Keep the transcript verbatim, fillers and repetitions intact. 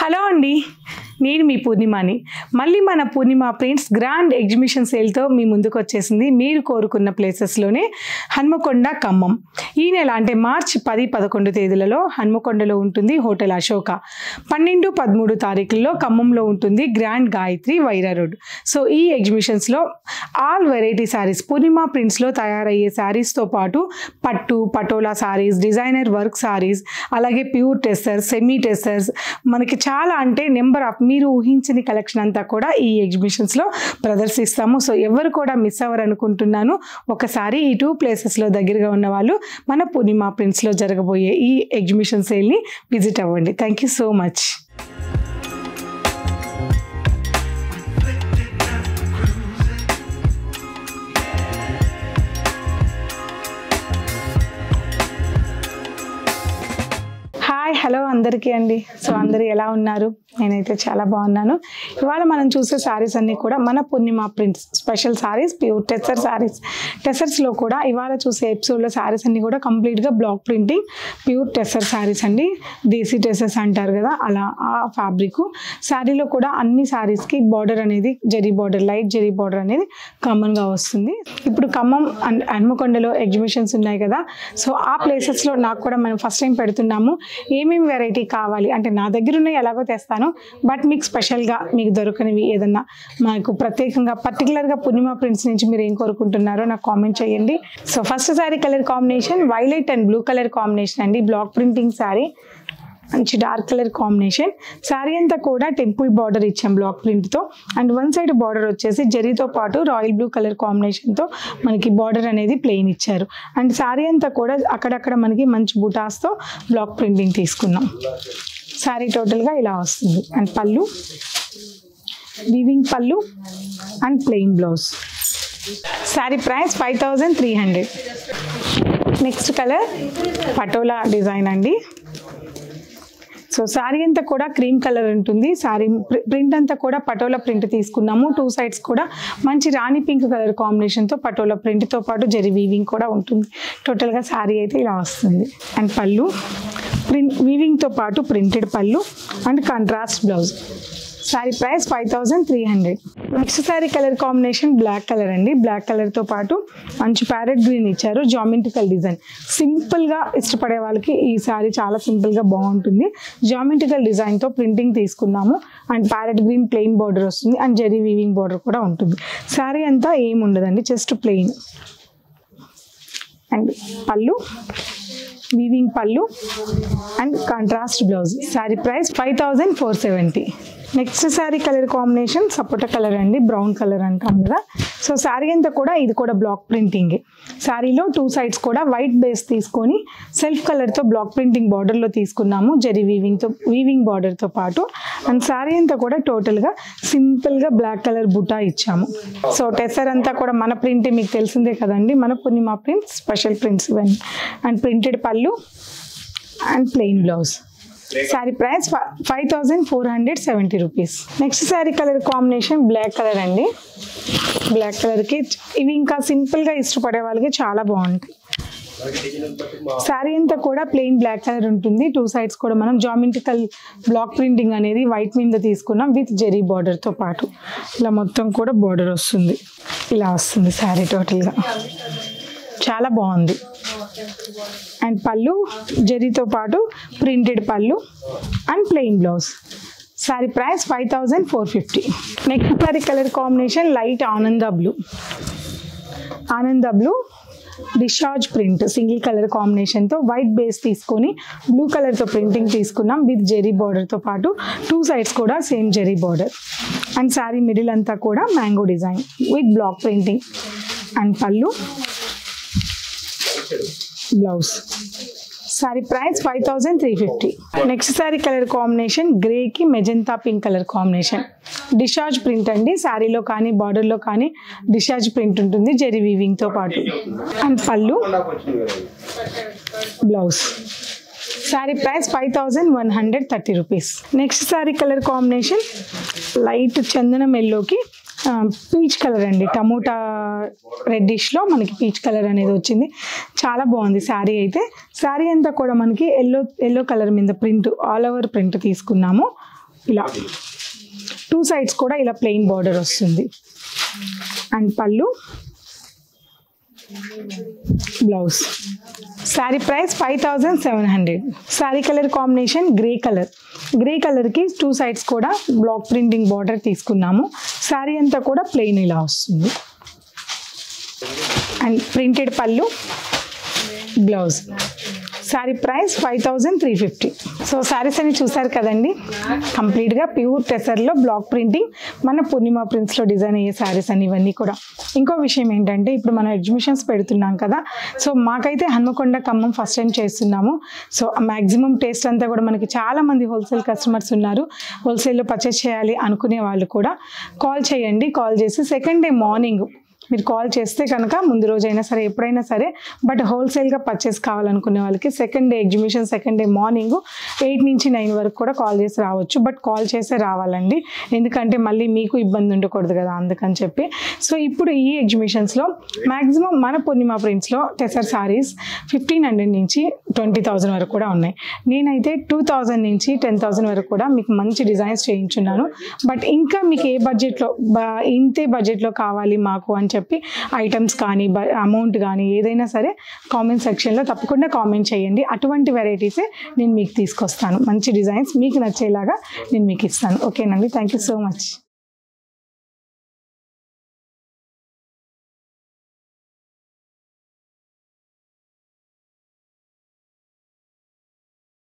Hello అండి, నేను మీ పూర్ణిమని. మళ్ళీ మన పూర్ణిమ ప్రింట్స్ గ్రాండ్ ఎగ్జిబిషన్ సేల్తో మీ ముందుకు వచ్చేసింది. మీరు కోరుకున్న ప్లేసెస్లోనే హన్మకొండ, ఖమ్మం. ఈ నెల అంటే మార్చి పది పదకొండు తేదీలలో హన్మకొండలో ఉంటుంది హోటల్ అశోక. పన్నెండు పదమూడు తారీఖుల్లో ఖమ్మంలో ఉంటుంది grand Gayatri Wyra road. So ఈ ఎగ్జిబిషన్స్లో ఆల్ వెరైటీ శారీస్ పూర్ణిమ ప్రింట్స్లో తయారయ్యే శారీస్తో పాటు పట్టు, పటోలా శారీస్, డిజైనర్ వర్క్ శారీస్, అలాగే ప్యూర్ టెస్సర్స్, సెమీ టెస్సర్స్, మనకి చాలా అంటే నెంబర్ ఆఫ్ మీరు ఊహించని కలెక్షన్ అంతా కూడా ఈ ఎగ్జిబిషన్స్లో ప్రదర్శిస్తాము. సో ఎవరు కూడా మిస్ అవ్వరు అనుకుంటున్నాను. ఒకసారి ఈ టూ ప్లేసెస్లో దగ్గరగా ఉన్న వాళ్ళు మన పూర్ణిమ ప్రింట్స్లో జరగబోయే ఈ ఎగ్జిబిషన్ సేల్ని విజిట్ అవ్వండి. Thank you so much. Hi, hello అందరికీ అండి. సో అందరూ ఎలా ఉన్నారు? నేనైతే చాలా బాగున్నాను. ఇవాళ మనం చూసే శారీస్ అన్నీ కూడా మన Purnima prints special saris, pure tussar saris. టెస్సర్స్లో కూడా ఇవాళ చూసే ఎపిసోడ్లో శారీస్ అన్నీ కూడా కంప్లీట్గా block printing pure tussar saris అండి. దేశీ టెస్సర్స్ అంటారు కదా, అలా ఆ ఫ్యాబ్రిక్. శారీలో కూడా అన్ని శారీస్కి బార్డర్ అనేది zari border, light zari border అనేది కామన్గా వస్తుంది. ఇప్పుడు ఖమ్మం అండ్ హన్మకొండలో ఎగ్జిబిషన్స్ ఉన్నాయి కదా, సో ఆ ప్లేసెస్లో నాకు కూడా మనం ఫస్ట్ టైం పెడుతున్నాము. ఏమేమి వెరైటీ కావాలి అంటే నా దగ్గర ఉన్నాయి ఎలాగో తెస్తాను, బట్ మీకు స్పెషల్గా మీకు దొరకనివి ఏదన్నా మాకు ప్రత్యేకంగా పర్టికులర్గా పూర్ణిమ ప్రింట్స్ నుంచి మీరు ఏం కోరుకుంటున్నారో నాకు కామెంట్ చేయండి. So first sari colour combination violet and blue colour combination అండి. బ్లాక్ ప్రింటింగ్ శారీ, మంచి డార్క్ కలర్ కాంబినేషన్. శారీ అంతా కూడా టెంపుల్ బార్డర్ ఇచ్చాం బ్లాక్ ప్రింట్తో. అండ్ వన్ సైడ్ బార్డర్ వచ్చేసి జరీతో పాటు రాయల్ బ్లూ కలర్ కాంబినేషన్తో మనకి బార్డర్ అనేది ప్లెయిన్ ఇచ్చారు. అండ్ శారీ అంతా కూడా అక్కడక్కడ మనకి మంచి బుటాస్తో బ్లాక్ ప్రింటింగ్ తీసుకున్నాం. శారీ టోటల్గా ఇలా వస్తుంది. అండ్ పళ్ళు, వీవింగ్ పళ్ళు and plain blouse. Sari price five thousand three hundred. Next colour patola design అండి. సో శారీ అంతా కూడా క్రీమ్ కలర్ ఉంటుంది. శారీ ప్రింట్ అంతా కూడా పటోలా ప్రింట్ తీసుకున్నాము. టూ సైడ్స్ కూడా మంచి రాణి పింక్ కలర్ కాంబినేషన్తో పటోలా ప్రింట్తో పాటు జరీ వీవింగ్ కూడా ఉంటుంది. టోటల్గా శారీ అయితే ఇలా వస్తుంది. అండ్ పళ్ళు ప్రింట్ వీవింగ్తో పాటు ప్రింటెడ్ పళ్ళు and contrast blouse. Sari price five thousand three hundred. Next sari colour combination black colour అండి. బ్లాక్ కలర్తో పాటు మంచి ప్యారెట్ గ్రీన్ ఇచ్చారు, జామెట్రికల్ డిజైన్. సింపుల్గా ఇష్టపడే వాళ్ళకి ఈ శారీ చాలా సింపుల్గా బాగుంటుంది. జామెట్రికల్ డిజైన్తో ప్రింటింగ్ తీసుకున్నాము. And parrot green plain border వస్తుంది అండ్ జరీ వీవింగ్ బార్డర్ కూడా ఉంటుంది. శారీ అంతా ఏమి ఉండదండి, జస్ట్ ప్లెయిన్. అండ్ పళ్ళు, వీవింగ్ పళ్ళు and contrast blouse. Sari price five thousand four seventy. Next sari colour combination సపోటా కలర్ అండి, బ్రౌన్ కలర్ అంటాం కదా. సో శారీ అంతా కూడా ఇది కూడా బ్లాక్ ప్రింటింగ్. శారీలో టూ సైడ్స్ కూడా వైట్ బేస్ తీసుకొని సెల్ఫ్ కలర్తో బ్లాక్ ప్రింటింగ్ బార్డర్లో తీసుకున్నాము, జరీ వీవింగ్తో వీవింగ్ బార్డర్తో పాటు. అండ్ శారీ అంతా కూడా టోటల్గా సింపుల్గా బ్లాక్ కలర్ బుటా ఇచ్చాము. సో టెస్సర్ అంతా కూడా మన ప్రింట్ మీకు తెలిసిందే కదండి, మన పూర్ణిమ ప్రింట్స్ స్పెషల్ ప్రింట్స్ ఇవన్నీ. అండ్ ప్రింటెడ్ పళ్ళు and plain blouse. Sari price five thousand four hundred seventy rupees. Next sari colour combination black colour అండి. బ్లాక్ కలర్కి ఇవి ఇంకా సింపుల్గా ఇష్టపడే వాళ్ళకి చాలా బాగుంటాయి. శారీ అంతా కూడా ప్లెయిన్ బ్లాక్ కలర్ ఉంటుంది. టూ సైడ్స్ కూడా మనం జామెట్రికల్ బ్లాక్ ప్రింటింగ్ అనేది వైట్ మీద తీసుకున్నాం విత్ జెరీ బార్డర్తో పాటు. ఇలా మొత్తం కూడా బార్డర్ వస్తుంది, ఇలా వస్తుంది శారీ టోటల్గా. చాలా బాగుంది. అండ్ పళ్ళు జరీతో పాటు ప్రింటెడ్ పళ్ళు and plain blouse. Sari price five thousand four fifty. Next sari colour combination light ఆనంద బ్లూ. ఆనంద blue discharge print single colour కాంబినేషన్తో వైట్ బేస్ తీసుకొని బ్లూ కలర్తో ప్రింటింగ్ తీసుకున్నాం విత్ జెరీ బార్డర్తో పాటు. టూ సైడ్స్ కూడా same zari border. And sari middle అంతా కూడా mango design with block printing. And పళ్ళు, blouse. Sari price five thousand three fifty. Next sari colour combination గ్రేకి magenta pink colour combination. Discharge print అండి. శారీలో కానీ బార్డర్లో కానీ డిశ్చార్జ్ ప్రింట్ ఉంటుంది జెరీ వీవింగ్తో పాటు. అండ్ పళ్ళు, blouse. Sari price five thousand one hundred thirty rupees. Next sari colour combination light చందనం ఎల్లోకి పీచ్ కలర్ అండి, టమోటా రెడ్డిష్లో మనకి పీచ్ కలర్ అనేది వచ్చింది. చాలా బాగుంది శారీ అయితే. శారీ అంతా కూడా మనకి ఎల్లో ఎల్లో కలర్ మీద ప్రింట్, ఆల్ ఓవర్ ప్రింట్ తీసుకున్నాము. ఇలా టూ సైడ్స్ కూడా ఇలా ప్లెయిన్ బార్డర్ వస్తుంది. అండ్ పళ్ళు, blouse. Sari price five thousand seven hundred. Sari colour combination grey colour. Grey కలర్కి టూ సైడ్స్ కూడా బ్లాక్ ప్రింటింగ్ బార్డర్ తీసుకున్నాము. శారీ అంతా కూడా ప్లెయిన్ ఇలా వస్తుంది. అండ్ ప్రింటెడ్ పళ్ళు, blouse. Sari price five thousand three fifty. So saris అని చూసారు కదండి, కంప్లీట్గా ప్యూర్ టెసర్లో బ్లాక్ ప్రింటింగ్, మన పూర్ణిమ ప్రింట్స్లో డిజైన్ అయ్యే శారీస్ అని ఇవన్నీ కూడా. ఇంకో విషయం ఏంటంటే ఇప్పుడు మనం ఎగ్జిబిషన్స్ పెడుతున్నాం కదా, సో మాకైతే హన్మకొండ ఖమ్మం ఫస్ట్ టైం చేస్తున్నాము. సో మ్యాక్సిమం టేస్ట్ అంతా కూడా మనకి చాలామంది హోల్సేల్ కస్టమర్స్ ఉన్నారు. హోల్సేల్లో పర్చేస్ చేయాలి అనుకునే వాళ్ళు కూడా కాల్ చేయండి. కాల్ చేసి సెకండ్ డే మార్నింగ్ మీరు కాల్ చేస్తే కనుక ముందు రోజైనా సరే ఎప్పుడైనా సరే, బట్ హోల్సేల్గా పర్చేస్ కావాలనుకునే వాళ్ళకి second day exhibition second day morning eight నుంచి నైన్ వరకు కూడా కాల్ చేసి రావచ్చు. బట్ కాల్ చేసే రావాలండి, ఎందుకంటే మళ్ళీ మీకు ఇబ్బంది ఉండకూడదు కదా, అందుకని చెప్పి. సో ఇప్పుడు ఈ ఎగ్జిబిషన్స్లో మ్యాక్సిమం మన పూర్ణిమ ప్రింట్స్లో టెసర్ సారీస్ ఫిఫ్టీన్ హండ్రెడ్ నుంచి ట్వంటీ థౌజండ్ వరకు కూడా ఉన్నాయి. నేనైతే టూ థౌజండ్ నుంచి టెన్ థౌజండ్ వరకు కూడా మీకు మంచి డిజైన్స్ చేయించున్నాను. బట్ ఇంకా మీకు ఏ బడ్జెట్లో ఇంతే బడ్జెట్లో కావాలి మాకు అని చెప్పి ఐటమ్స్ కానీ అమౌంట్ కానీ ఏదైనా సరే కామెంట్ సెక్షన్లో తప్పకుండా కామెంట్ చేయండి. అటువంటి వెరైటీసే నేను మీకు తీసుకొస్తాను. మంచి డిజైన్స్ మీకు నచ్చేలాగా నేను మీకు ఇస్తాను. ఓకేనండి, థ్యాంక్ యూ సో మచ్.